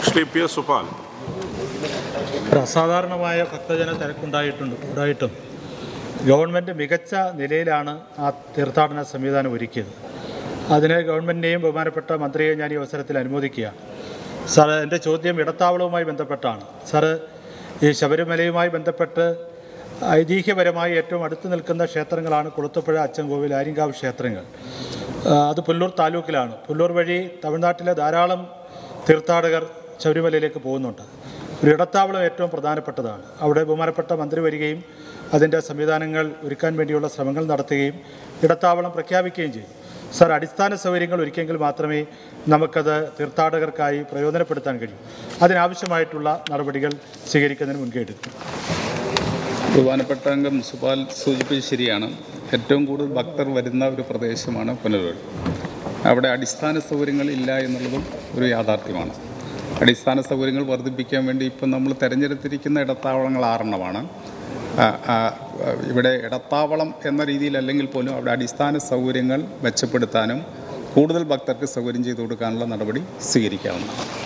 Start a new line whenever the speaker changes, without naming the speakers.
Shri P S Supal.
അസാധാരണമായ ഭക്തജന തിരക്കുണ്ടായിട്ടും government മികച്ച നിലയിലാണ് ആ തീർത്ഥാടന സംവിധാനം ഒരുക്കിയത്. അതിന് ഗവൺമെൻറ്റിനെയും ബഹുമാനപ്പെട്ട മന്ത്രിയെയും ഞാൻ ഈ അവസരത്തിൽ അനുമോദിക്കുകയാണ്. സാറ്, എൻ്റെ ചോദ്യം ഇടത്താവളവുമായി ബന്ധപ്പെട്ടാണ്. സാറ്, ഈ ശബരിമലയുമായി ബന്ധപ്പെട്ട് ഐതിഹ്യപരമായി ഏറ്റവും അടുത്ത് നിൽക്കുന്ന ക്ഷേത്രങ്ങളാണ് കുളത്തൂപ്പുഴ, അച്ചൻകോവിൽ, ആര്യങ്കാവ് ക്ഷേത്രങ്ങൾ. അത് പുല്ലൂർ താലൂക്കിലാണ്. പുല്ലൂർ വഴി തമിഴ്നാട്ടിലെ ധാരാളം തീർത്ഥാടകർ ശബരിമലയിലേക്ക് പോകുന്നുണ്ട്. ഒരു ഇടത്താവളം ഏറ്റവും പ്രധാനപ്പെട്ടതാണ്. അവിടെ ബഹുമാനപ്പെട്ട മന്ത്രി വരികയും അതിൻ്റെ സംവിധാനങ്ങൾ ഒരുക്കാൻ വേണ്ടിയുള്ള ശ്രമങ്ങൾ നടത്തുകയും ഇടത്താവളം പ്രഖ്യാപിക്കുകയും ചെയ്യും. സാർ, അടിസ്ഥാന സൗകര്യങ്ങൾ ഒരുക്കിയെങ്കിൽ മാത്രമേ നമുക്കത് തീർത്ഥാടകർക്കായി പ്രയോജനപ്പെടുത്താൻ കഴിയൂ. അതിനാവശ്യമായിട്ടുള്ള നടപടികൾ സ്വീകരിക്കുന്നതിന് മുൻകൈ എടുക്കും.
ബഹുമാനപ്പെട്ട അംഗം സുപാൽ സൂചിപ്പിച്ചത് ശരിയാണ്. ഏറ്റവും കൂടുതൽ ഭക്തർ വരുന്ന ഒരു പ്രദേശമാണ് പുനലൂർ. അവിടെ അടിസ്ഥാന സൗകര്യങ്ങൾ ഇല്ല എന്നുള്ളതും ഒരു യാഥാർത്ഥ്യമാണ്. അടിസ്ഥാന സൗകര്യങ്ങൾ വർദ്ധിപ്പിക്കാൻ വേണ്ടി ഇപ്പം നമ്മൾ തിരഞ്ഞെടുത്തിരിക്കുന്ന ഇടത്താവളങ്ങൾ 6 ഇവിടെ ഇടത്താവളം എന്ന രീതിയിലല്ലെങ്കിൽ പോലും അവിടെ അടിസ്ഥാന സൗകര്യങ്ങൾ മെച്ചപ്പെടുത്താനും കൂടുതൽ ഭക്തർക്ക് സൗകര്യം ചെയ്തു കൊടുക്കാനുള്ള നടപടി സ്വീകരിക്കാവുന്നതാണ്.